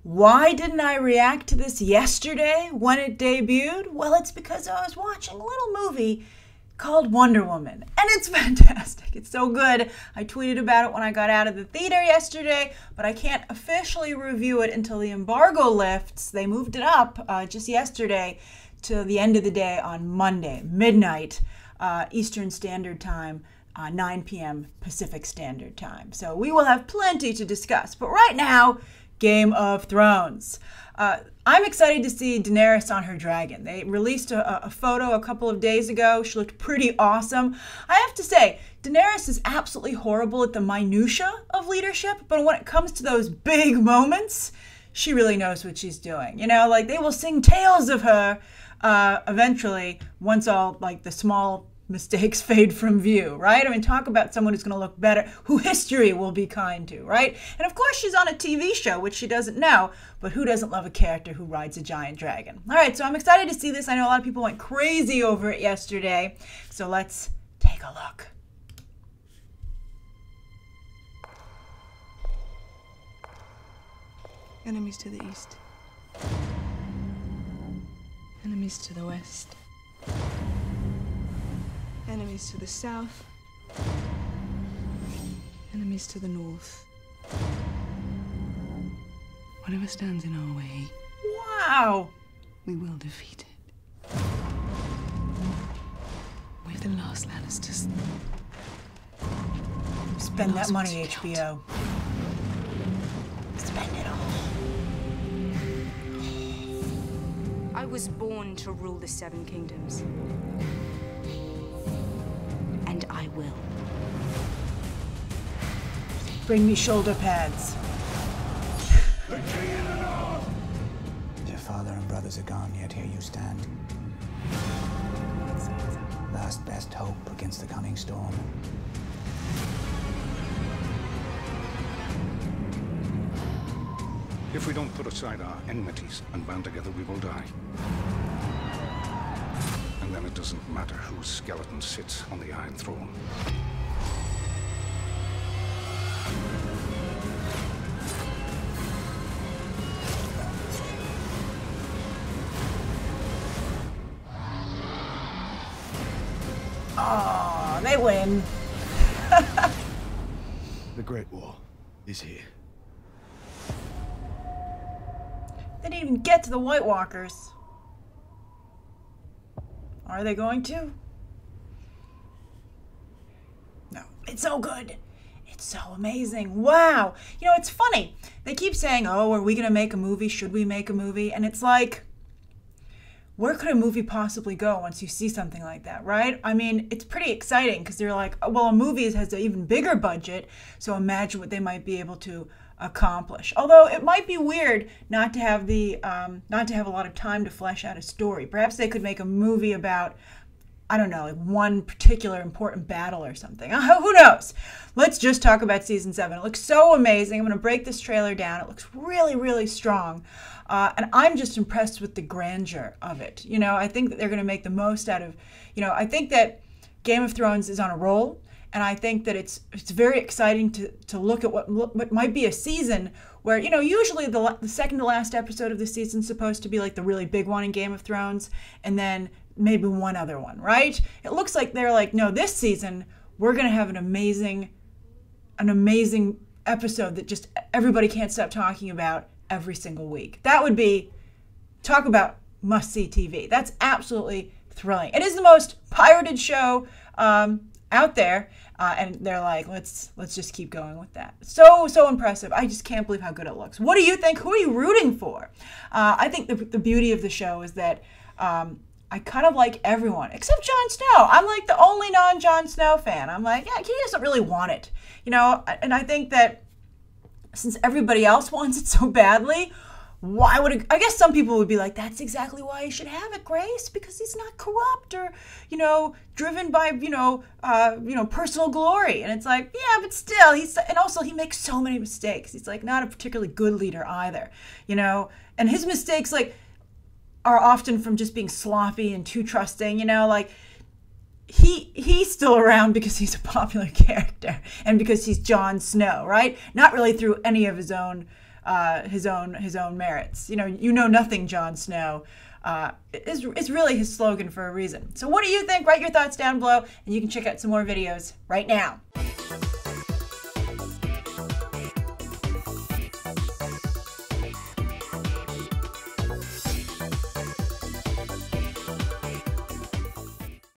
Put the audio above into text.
Why didn't I react to this yesterday when it debuted? Well, it's because I was watching a little movie called Wonder Woman, and it's fantastic. It's so good. I tweeted about it when I got out of the theater yesterday, but I can't officially review it until the embargo lifts. They moved it up just yesterday to the end of the day on Monday, midnight, Eastern Standard Time, 9 p.m. Pacific Standard Time. So we will have plenty to discuss. But right now, Game of Thrones. I'm excited to see Daenerys on her dragon. They released a photo a couple of days ago. She looked pretty awesome. I have to say, Daenerys is absolutely horrible at the minutia of leadership, but when it comes to those big moments, she really knows what she's doing. You know, like they will sing tales of her eventually once all like the small mistakes fade from view, right? I mean, talk about someone who's going to look better, who history will be kind to, right? And of course, she's on a TV show, which she doesn't know, but who doesn't love a character who rides a giant dragon? All right, so I'm excited to see this. I know a lot of people went crazy over it yesterday, so let's take a look. Enemies to the east. Enemies to the west. Enemies to the south. Enemies to the north. Whatever stands in our way, Wow. we will defeat it. We're the last Lannisters. Spend that Last money, ones to HBO. Spend it all. I was born to rule the Seven Kingdoms. And I will. Bring me shoulder pads. Your father and brothers are gone, yet here you stand. Last best hope against the coming storm. If we don't put aside our enmities and band together, we will die. And then it doesn't matter whose skeleton sits on the Iron Throne. Oh, they win. The Great War is here. They didn't even get to the White Walkers. Are they going to? No. It's so good. It's so amazing. Wow. You know, it's funny. They keep saying, oh, are we going to make a movie? Should we make a movie? And it's like, where could a movie possibly go once you see something like that, right? I mean, it's pretty exciting because they're like, oh, well, a movie has an even bigger budget, so imagine what they might be able to accomplish. Although it might be weird not to have not to have a lot of time to flesh out a story. Perhaps they could make a movie about, I don't know, like one particular important battle or something. Who knows? Let's just talk about season 7. It looks so amazing. I'm going to break this trailer down. It looks really, really strong. And I'm just impressed with the grandeur of it. You know, I think that they're going to make the most out of, you know, I think that Game of Thrones is on a roll. And I think that it's very exciting to look at what might be a season where, you know, usually the second to last episode of the season is supposed to be like the really big one in Game of Thrones, and then maybe one other one, right? It looks like they're like, no, this season we're going to have an amazing episode that just everybody can't stop talking about every single week. That would be, talk about must-see TV. That's absolutely thrilling. It is the most pirated show out there. And they're like, let's just keep going with that. So impressive. I just can't believe how good it looks. What do you think? Who are you rooting for? I think the beauty of the show is that I kind of like everyone except Jon Snow. I'm like the only non-Jon Snow fan. I'm like, yeah, he doesn't really want it, you know. And I think that since everybody else wants it so badly, why would it, I guess some people would be like, that's exactly why you should have it, Grace, because he's not corrupt or, you know, driven by, personal glory. And it's like, yeah, but still, and also he makes so many mistakes. He's like not a particularly good leader either, you know, and his mistakes like are often from just being sloppy and too trusting, you know, like he's still around because he's a popular character and because he's Jon Snow, right? Not really through any of his own his own merits. You know nothing, Jon Snow. Is really his slogan for a reason. So what do you think? Write your thoughts down below, and you can check out some more videos right now.